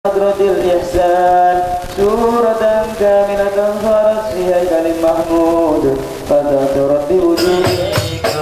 حضرة الإحسان سورة كاملة صارت في هيكل محمود فتترتب دينك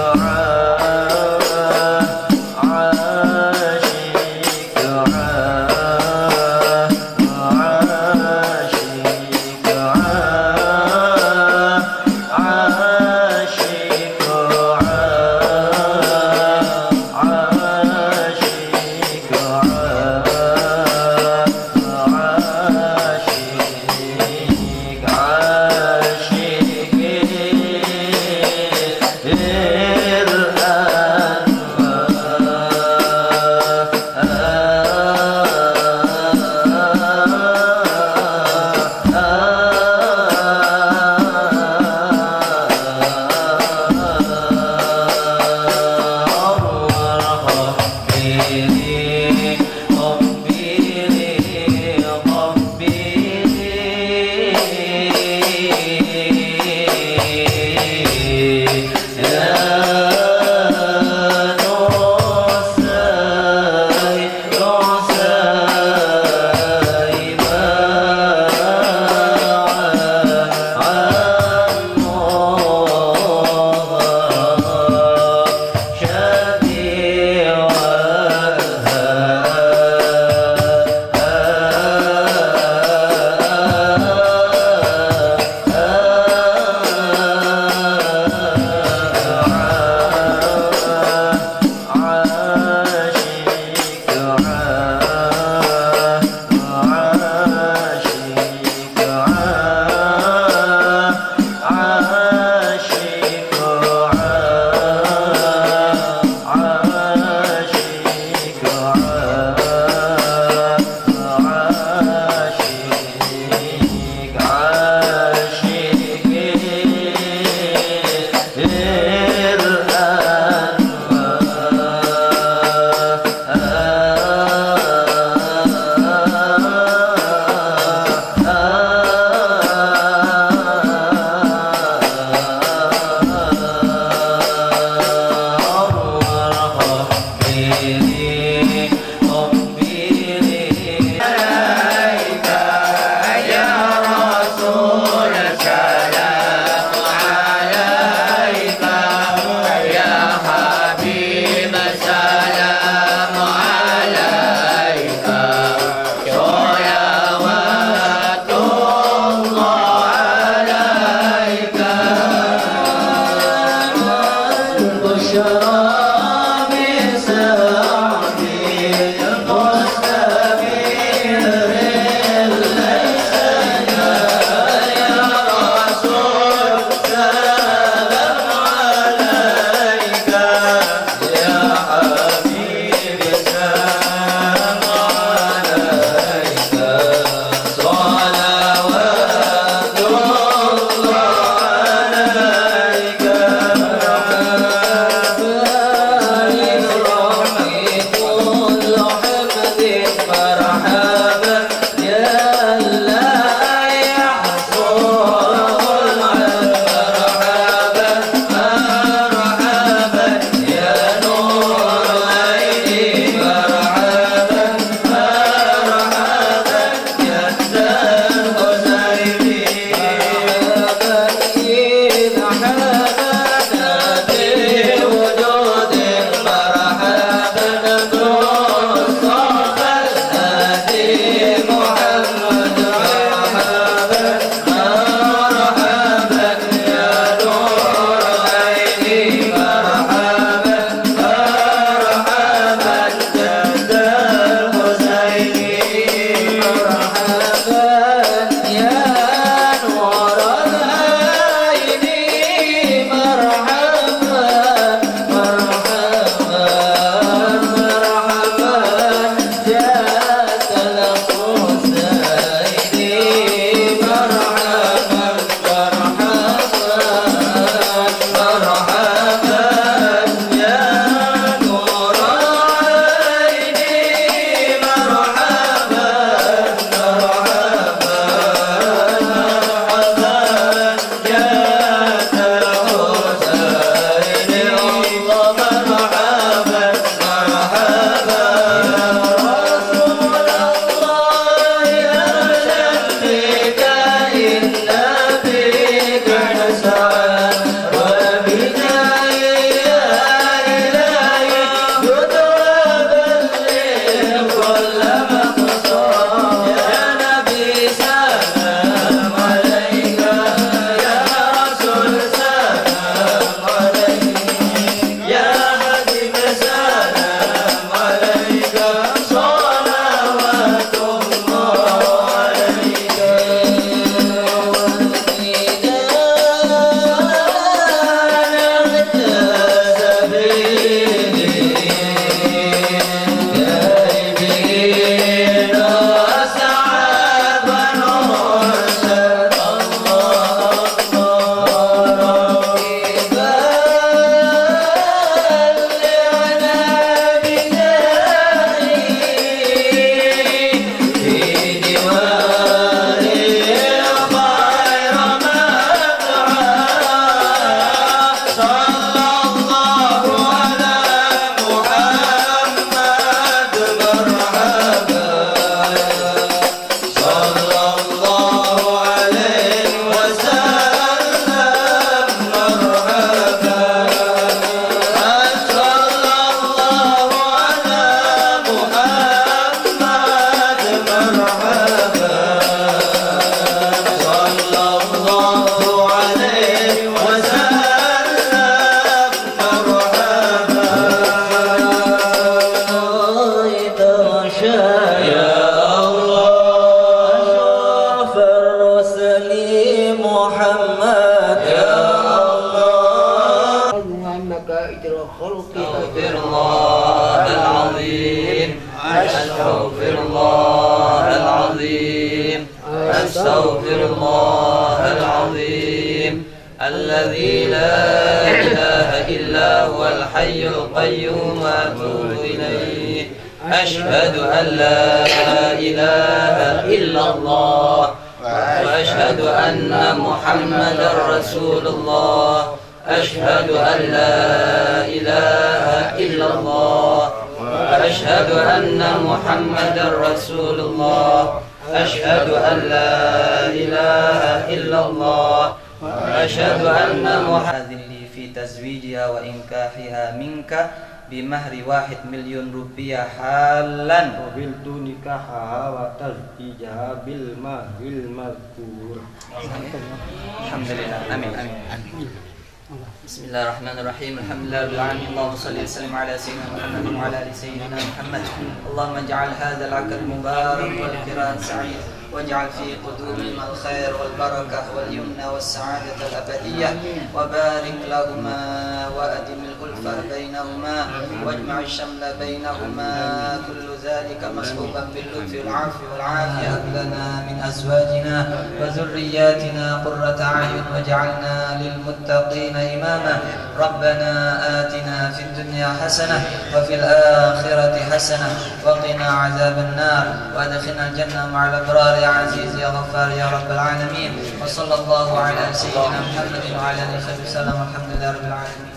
أستغفر الله العظيم الذي لا إله إلا هو الحي القيوم وأتوب إليه أشهد أن لا إله إلا الله وأشهد أن محمدا رسول الله أشهد أن لا إله إلا الله وأشهد أن محمدا رسول الله أشهد أن لا إله إلا الله وأشهد أن محمدا لي في تزويجها وإنكاحها منك بمهر 1.000.000 rupiah halan qabiltu nikahaha wa tazwijaha bil mahril mazkur. Alhamdulillah. Amin. Bismillahirrahmanirrahim. Alhamdulillahirabbil alamin. Allahumma shalli wa sallim ala sayyidina Muhammad wa ala ali sayyidina Muhammad. Allahumma ij'al hadzal 'aqd mubarak wal kiram sa'id واجعل في قدومهما الخير والبركة واليمن والسعادة الأبدية وبارك لهما وأدم الألفة بينهما واجمع الشمل بينهما كل ذلك مصحوبا باللطف والعفو والعافية هب لنا من أزواجنا وذرياتنا قرة أعين واجعلنا للمتقين إماما ربنا آتنا في الدنيا حسنة وفي الآخرة حسنة وقنا عذاب النار وادخلنا الجنة مع الأبرار يا عزيز يا غفار يا رب العالمين وصلى الله على سيدنا محمد وعلى آله وصحبه وسلم والحمد لله رب العالمين.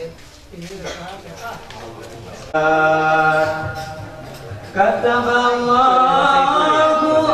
Kataballahu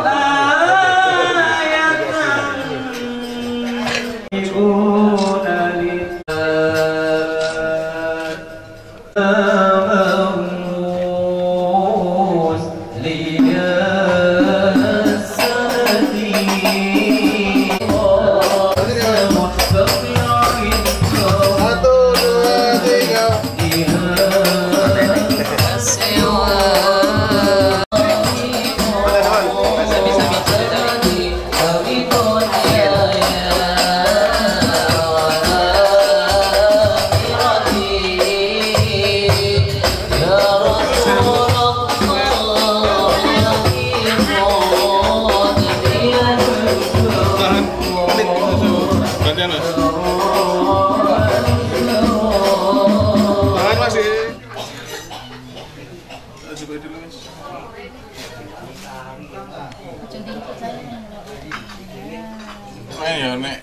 Ayo, Nek.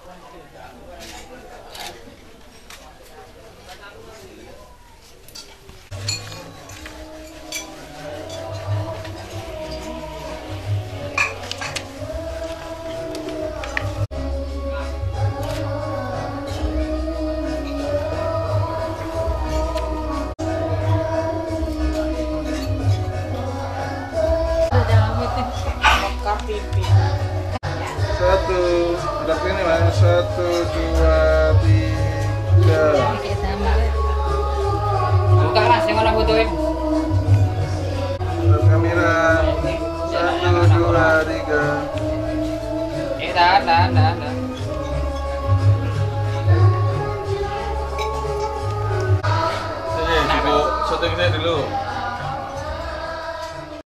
Udah ini mas, 1, 2, 3. Buka mas, yang mana butuhin? Kamera 1, 2, 3. Tahan. Dulu, syuting saya dulu.